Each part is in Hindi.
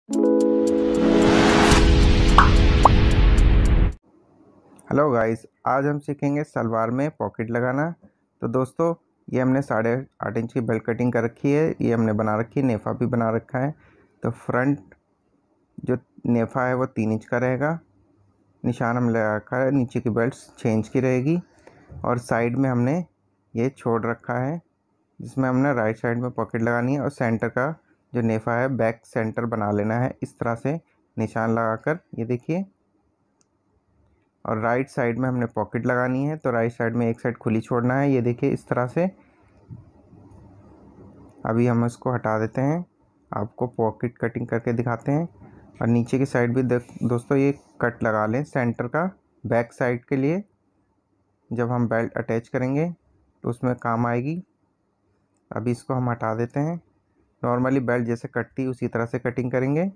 हेलो गाइस, आज हम सीखेंगे सलवार में पॉकेट लगाना। तो दोस्तों, ये हमने 8.5 इंच की बेल्ट कटिंग कर रखी है। ये हमने बना रखी है, नेफा भी बना रखा है। तो फ्रंट जो नेफा है वो 3 इंच का रहेगा। निशान हम लगा रखा है, नीचे की बेल्ट 6 इंच की रहेगी। और साइड में हमने ये छोड़ रखा है, जिसमें हमने राइट साइड में पॉकेट लगानी है। और सेंटर का जो नेफा है बैक सेंटर बना लेना है, इस तरह से निशान लगाकर। ये देखिए, और राइट साइड में हमने पॉकेट लगानी है। तो राइट साइड में एक साइड खुली छोड़ना है, ये देखिए इस तरह से। अभी हम इसको हटा देते हैं, आपको पॉकेट कटिंग करके दिखाते हैं। और नीचे की साइड भी दोस्तों ये कट लगा लें सेंटर का, बैक साइड के लिए। जब हम बेल्ट अटैच करेंगे तो उसमें काम आएगी। अभी इसको हम हटा देते हैं। नॉर्मली बेल्ट जैसे कटती उसी तरह से कटिंग करेंगे।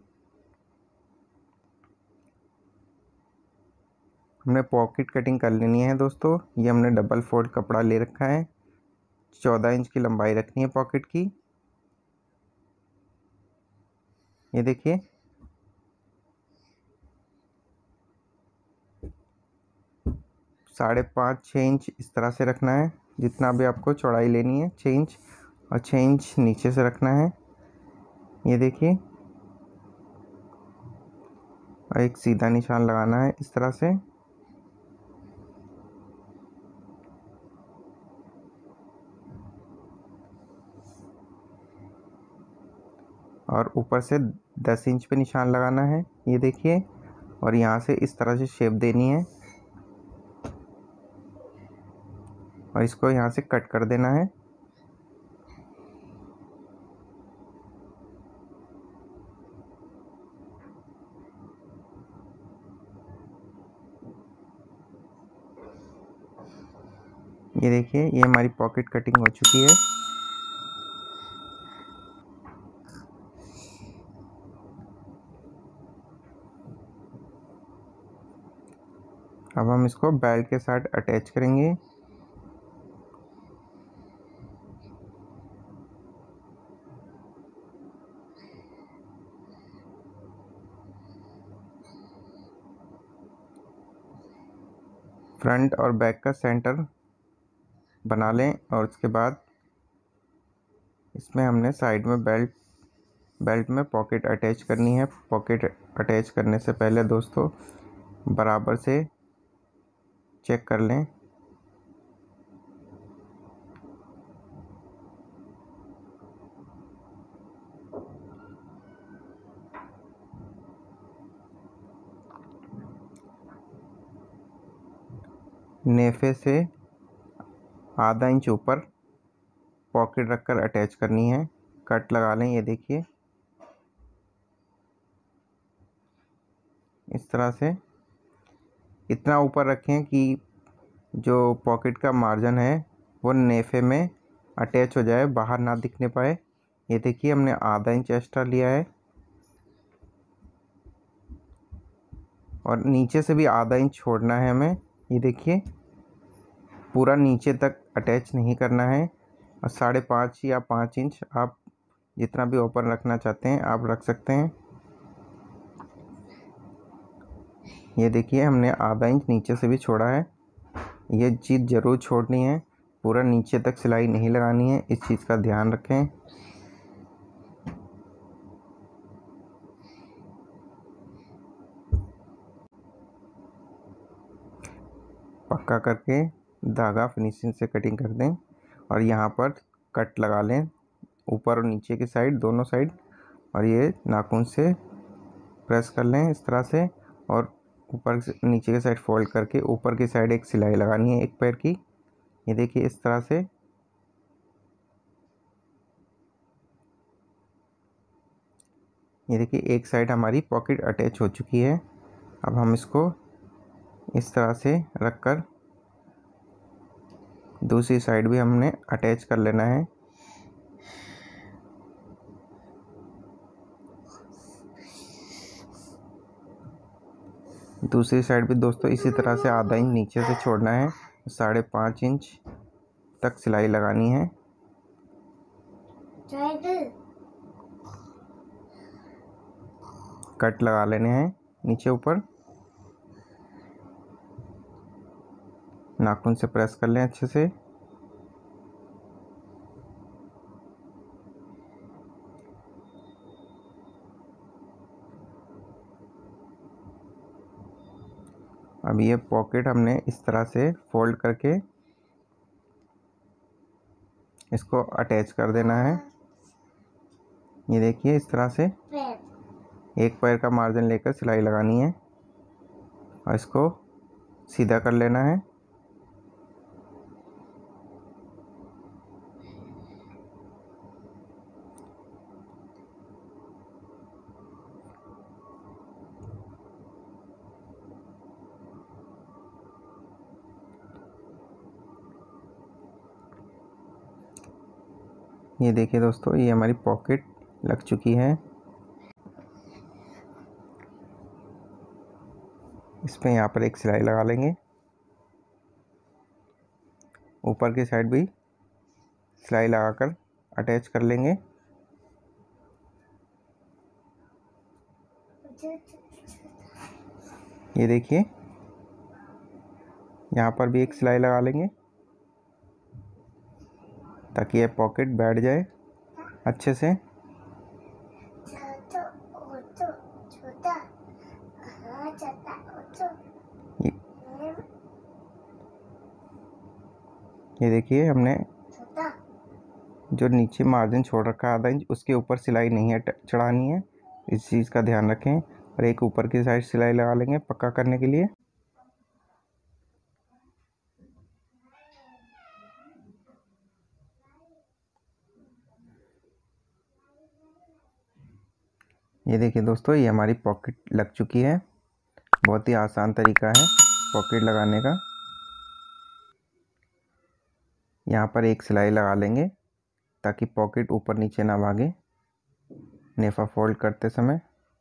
हमने पॉकेट कटिंग कर लेनी है दोस्तों। ये हमने डबल फोल्ड कपड़ा ले रखा है, 14 इंच की लंबाई रखनी है पॉकेट की। ये देखिए, साढ़े 5 6 इंच इस तरह से रखना है। जितना भी आपको चौड़ाई लेनी है 6 इंच, और 6 इंच नीचे से रखना है। ये देखिए, और एक सीधा निशान लगाना है इस तरह से। और ऊपर से 10 इंच पे निशान लगाना है, ये देखिए। और यहाँ से इस तरह से शेप देनी है, और इसको यहाँ से कट कर देना है। ये देखिए, ये हमारी पॉकेट कटिंग हो चुकी है। अब हम इसको बेल्ट के साथ अटैच करेंगे। फ्रंट और बैक का सेंटर बना लें, और उसके बाद इसमें हमने साइड में बेल्ट में पॉकेट अटैच करनी है। पॉकेट अटैच करने से पहले दोस्तों बराबर से चेक कर लें। नेफे से आधा इंच ऊपर पॉकेट रखकर अटैच करनी है। कट लगा लें, ये देखिए इस तरह से। इतना ऊपर रखें कि जो पॉकेट का मार्जिन है वो नेफे में अटैच हो जाए, बाहर ना दिखने पाए। ये देखिए, हमने आधा इंच एक्स्ट्रा लिया है। और नीचे से भी आधा इंच छोड़ना है हमें। ये देखिए, पूरा नीचे तक अटैच नहीं करना है। और 5.5 या 5 इंच आप जितना भी ओपन रखना चाहते हैं आप रख सकते हैं। ये देखिए, हमने आधा इंच नीचे से भी छोड़ा है। ये चीज़ ज़रूर छोड़नी है, पूरा नीचे तक सिलाई नहीं लगानी है, इस चीज़ का ध्यान रखें। पक्का करके धागा फिनिशिंग से कटिंग कर दें। और यहाँ पर कट लगा लें, ऊपर और नीचे की साइड, दोनों साइड। और ये नाखून से प्रेस कर लें इस तरह से। और ऊपर से नीचे की साइड फोल्ड करके ऊपर की साइड एक सिलाई लगानी है एक पैर की। ये देखिए इस तरह से। ये देखिए, एक साइड हमारी पॉकेट अटैच हो चुकी है। अब हम इसको इस तरह से रखकर दूसरी साइड भी हमने अटैच कर लेना है। दूसरी साइड भी दोस्तों इसी तरह से आधा इंच नीचे से छोड़ना है, 5.5 इंच तक सिलाई लगानी है। कट लगा लेने हैं नीचे ऊपर, नाखून से प्रेस कर लें अच्छे से। अब ये पॉकेट हमने इस तरह से फोल्ड करके इसको अटैच कर देना है। ये देखिए इस तरह से एक पैर का मार्जिन लेकर सिलाई लगानी है और इसको सीधा कर लेना है। ये देखिए दोस्तों, ये हमारी पॉकेट लग चुकी है। इस पे यहाँ पर एक सिलाई लगा लेंगे, ऊपर की साइड भी सिलाई लगाकर अटैच कर लेंगे। ये देखिए यहाँ पर भी एक सिलाई लगा लेंगे ताकि ये पॉकेट बैठ जाए अच्छे से। ये देखिए हमने जो नीचे मार्जिन छोड़ रखा है आधा इंच, उसके ऊपर सिलाई नहीं है चढ़ानी है, इस चीज़ का ध्यान रखें। और एक ऊपर की साइड सिलाई लगा लेंगे पक्का करने के लिए। ये देखिए दोस्तों, ये हमारी पॉकेट लग चुकी है। बहुत ही आसान तरीका है पॉकेट लगाने का। यहाँ पर एक सिलाई लगा लेंगे ताकि पॉकेट ऊपर नीचे ना भागे नेफा फोल्ड करते समय।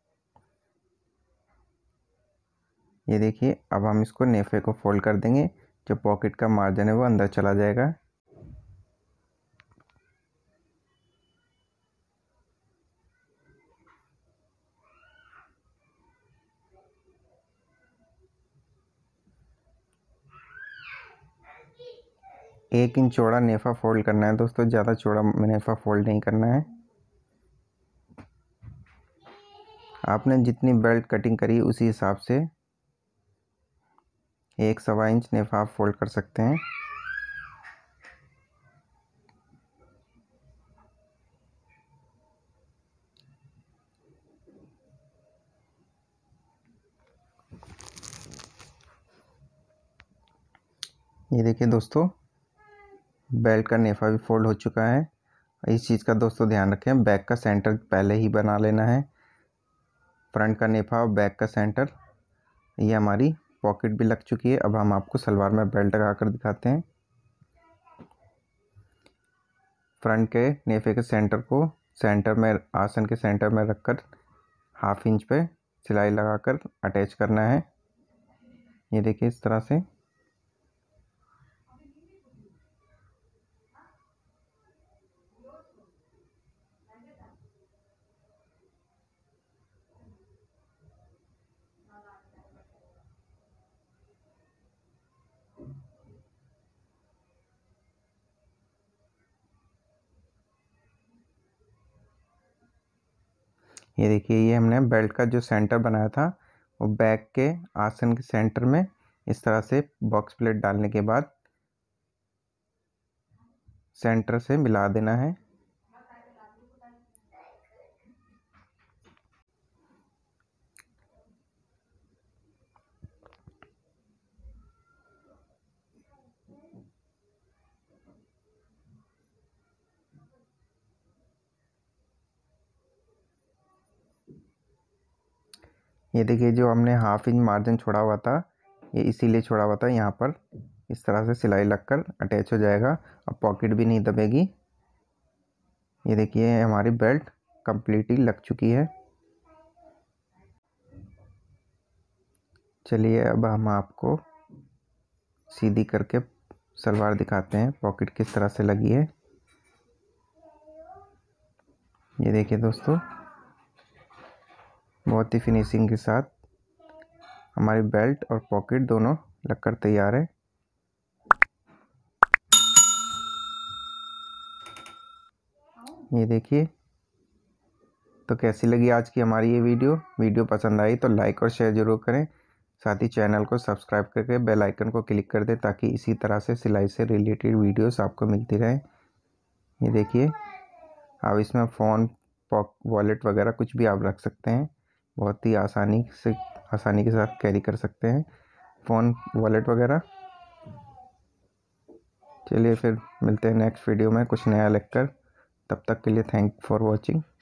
ये देखिए अब हम इसको नेफे को फोल्ड कर देंगे, जो पॉकेट का मार्जिन है वो अंदर चला जाएगा। एक इंच चौड़ा नेफा फोल्ड करना है दोस्तों, ज़्यादा चौड़ा नेफा फोल्ड नहीं करना है। आपने जितनी बेल्ट कटिंग करी उसी हिसाब से 1 सवा इंच नेफा आप फोल्ड कर सकते हैं। ये देखिए दोस्तों, बेल्ट का नेफा भी फोल्ड हो चुका है। इस चीज़ का दोस्तों ध्यान रखें, बैक का सेंटर पहले ही बना लेना है। फ्रंट का नेफा और बैक का सेंटर। ये हमारी पॉकेट भी लग चुकी है। अब हम आपको सलवार में बेल्ट लगा कर दिखाते हैं। फ्रंट के नेफे के सेंटर को सेंटर में, आसन के सेंटर में रखकर 1/2 इंच पे सिलाई लगाकर अटैच करना है। ये देखिए इस तरह से। ये देखिए, ये हमने बेल्ट का जो सेंटर बनाया था वो बैक के आसन के सेंटर में इस तरह से बॉक्स प्लेट डालने के बाद सेंटर से मिला देना है। ये देखिए, जो हमने 1/2 इंच मार्जिन छोड़ा हुआ था, ये इसीलिए छोड़ा हुआ था। यहाँ पर इस तरह से सिलाई लगकर अटैच हो जाएगा। अब पॉकेट भी नहीं दबेगी। ये देखिए हमारी बेल्ट कंप्लीटली लग चुकी है। चलिए अब हम आपको सीधी करके सलवार दिखाते हैं पॉकेट किस तरह से लगी है। ये देखिए दोस्तों, बहुत ही फिनिशिंग के साथ हमारी बेल्ट और पॉकेट दोनों लगकर तैयार है। ये देखिए। तो कैसी लगी आज की हमारी ये वीडियो पसंद आई तो लाइक और शेयर ज़रूर करें। साथ ही चैनल को सब्सक्राइब करके बेल आइकन को क्लिक कर दें ताकि इसी तरह से सिलाई से रिलेटेड वीडियोस आपको मिलती रहें। ये देखिए, आप इसमें फ़ोन, वॉलेट वगैरह कुछ भी आप रख सकते हैं। बहुत ही आसानी के साथ कैरी कर सकते हैं फ़ोन, वॉलेट वगैरह। चलिए फिर मिलते हैं नेक्स्ट वीडियो में कुछ नया लेकर। तब तक के लिए थैंक फॉर वॉचिंग।